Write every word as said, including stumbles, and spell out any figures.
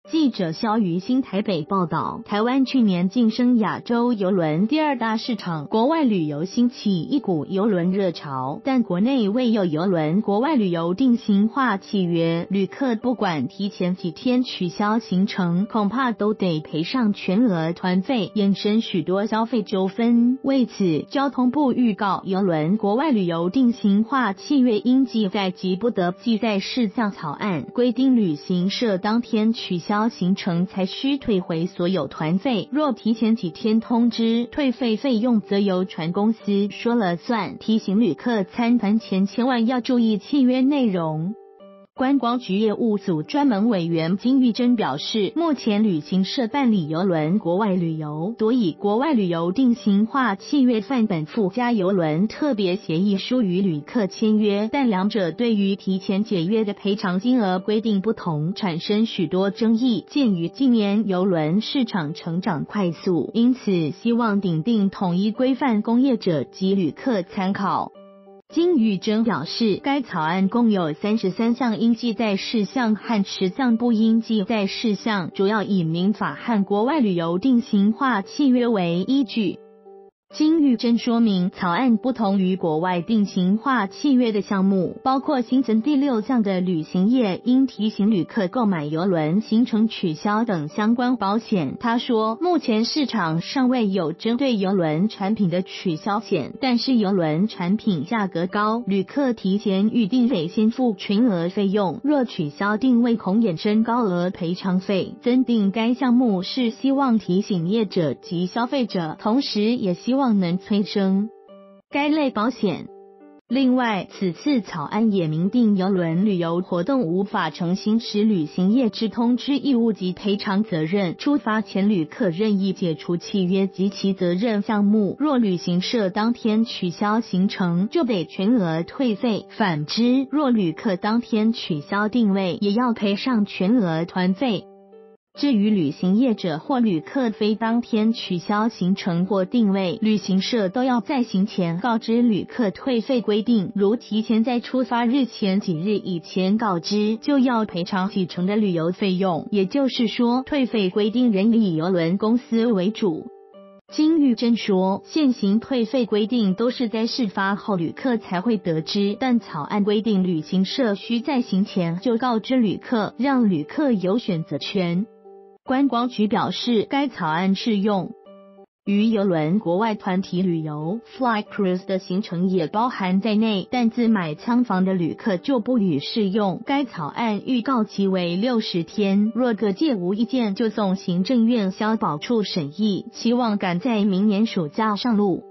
记者肖于新台北报道，台湾去年晋升亚洲邮轮第二大市场，国外旅游兴起一股邮轮热潮，但国内未有邮轮国外旅游定型化契约，旅客不管提前几天取消行程，恐怕都得赔上全额团费，衍生许多消费纠纷。为此，交通部预告，邮轮国外旅游定型化契约应记载及不得记载事项草案，规定旅行社当天取消行程才需退回所有团费，若提前几天通知，退费费用则由船公司说了算。提醒旅客参团前千万要注意契约内容。观光局业务组专门委员金玉珍表示，目前旅行社办理邮轮国外旅游多以国外旅游定型化契约范本附加邮轮特别协议书与旅客签约，但两者对于提前解约的赔偿金额规定不同，产生许多争议。鉴于近年邮轮市场成长快速，因此希望订定统一规范，供业者及旅客参考。金玉珍表示，该草案共有三十三项应记载事项和十项不应记载事项，主要以民法和国外旅游定型化契约为依据。金玉珍说明，草案不同于国外定型化契约的项目，包括新增第六项的旅行业应提醒旅客购买邮轮行程取消等相关保险。他说，目前市场尚未有针对邮轮产品的取消险，但是邮轮产品价格高，旅客提前预定得先付全额费用，若取消定位恐衍生高额赔偿费。增订该项目是希望提醒业者及消费者，同时也希望希望能催生该类保险。另外，此次草案也明定邮轮旅游活动无法承行使旅行业之通知义务及赔偿责任，出发前旅客任意解除契约及其责任项目，若旅行社当天取消行程，就得全额退费；反之，若旅客当天取消定位，也要赔上全额团费。至于旅行业者或旅客非当天取消行程或定位，旅行社都要在行前告知旅客退费规定，如提前在出发日前几日以前告知，就要赔偿几成的旅游费用。也就是说，退费规定仍以邮轮公司为主。金玉珍说，现行退费规定都是在事发后旅客才会得知，但草案规定旅行社需在行前就告知旅客，让旅客有选择权。观光局表示，该草案适用于邮轮国外团体旅游 Fly Cruise 的行程也包含在内，但自买舱房的旅客就不予适用。该草案预告期为六十天，若各界无意见就送行政院消保处审议，期望赶在明年暑假上路。